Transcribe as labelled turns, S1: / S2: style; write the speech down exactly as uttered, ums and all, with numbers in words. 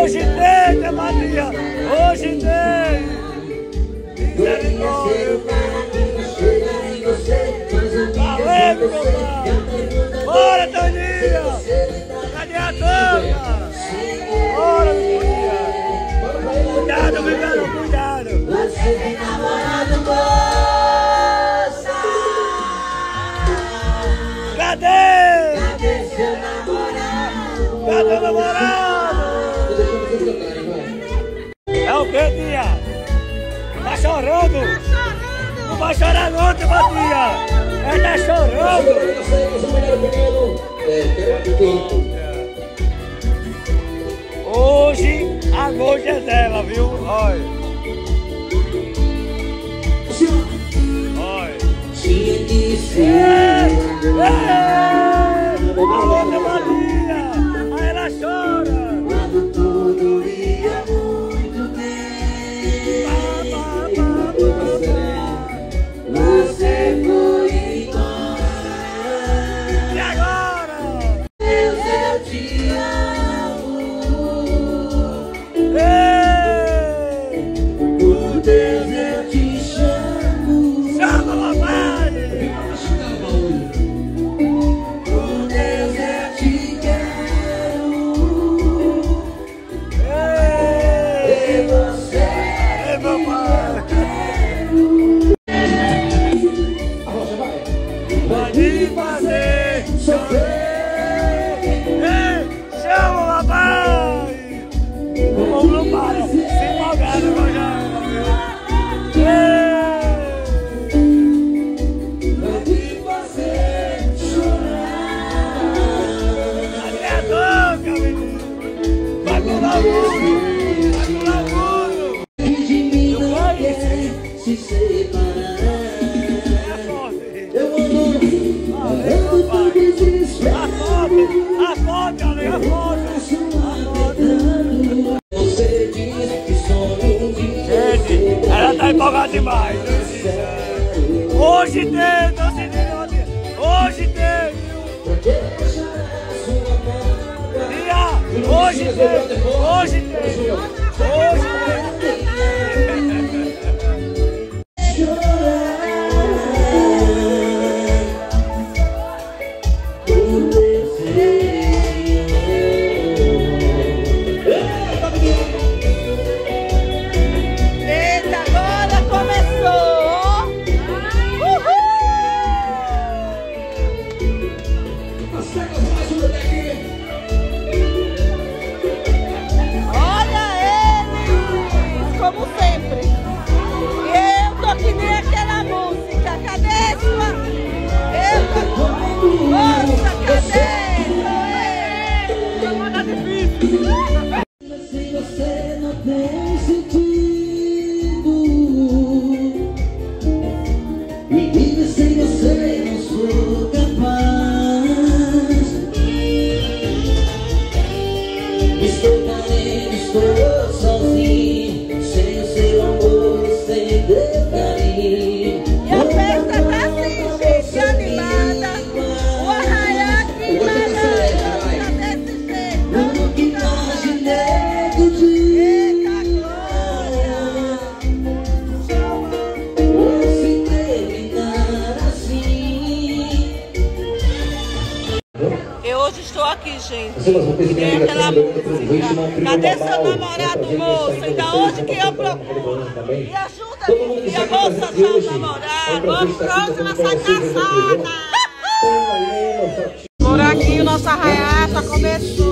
S1: Hoje tem, né, Maria? Hoje tem. Misericórdia. Valeu, compadre. Bora, Toninha. Cadê a toca? Bora, Toninha. Cuidado, cuidado, cuidado.
S2: Você vem namorando, moça.
S1: Cadê?
S2: Cadê seu namorado?
S1: Cadê o namorado? É o que, tia? Tá chorando?
S3: Tá chorando!
S1: Não vai chorar não, tia Maria. Ela tá chorando. Hoje a noite é dela, viu? Olha. Olha.
S2: Tinha que ser.
S1: Alô, tia Maria. Aí ela chora.
S2: Quando tudo ia muito bem. Você foi embora.
S1: E agora?
S2: Deus, eu te amo.
S1: Ei!
S2: Por Deus, eu te chamo.
S1: Chama, papai!
S2: Por Deus, eu te quero.
S1: Ei!
S2: E você
S1: Ei, meu pai! Pode fazer chover! Ei! Chama, papai! O povo não para! Se empolgar, não já!
S2: pode fazer chorar.
S1: Cadê a toca, menino? Vai pro laburo! Vai pro laburo!
S2: E de mim não quer se separar.
S1: É forte!
S2: Eu amo,
S1: Valeu,
S2: amo
S1: papai!
S2: por desespero.
S1: A foto! A foto, galera! A foto! A foto!
S2: Você diz que sonho de
S1: Gente, ela tá empolgada demais! Hoje tem, tô sentindo ontem! Hoje tem, viu? Tia, hoje tem! Hoje tem! Hoje tem!
S3: Eita, agora começou! Uhul! Olha ele! Como sempre! Eu tô que nem aquela música. Cadê sua? Eu tô... Nossa, cadê? Tá difícil!
S2: Sem você não tem sentido. E viver sem você não sou capaz. Estou carente, estou sozinho. Sem o seu amor, sem o teu carinho.
S3: E a festa tá assim, gente, animada. O arraiá aqui tá desse jeito.
S2: Nunca imaginei que o dia
S3: Eita, glória!
S2: fosse terminar assim.
S3: Eu hoje estou aqui, gente. Tem aquela música. Cadê seu namorado, moça? Ainda hoje que eu procuro. Me ajuda, minha moça, seu namorado. Vamos pronto nessa caçada. Por aqui o nosso arraiá já começou.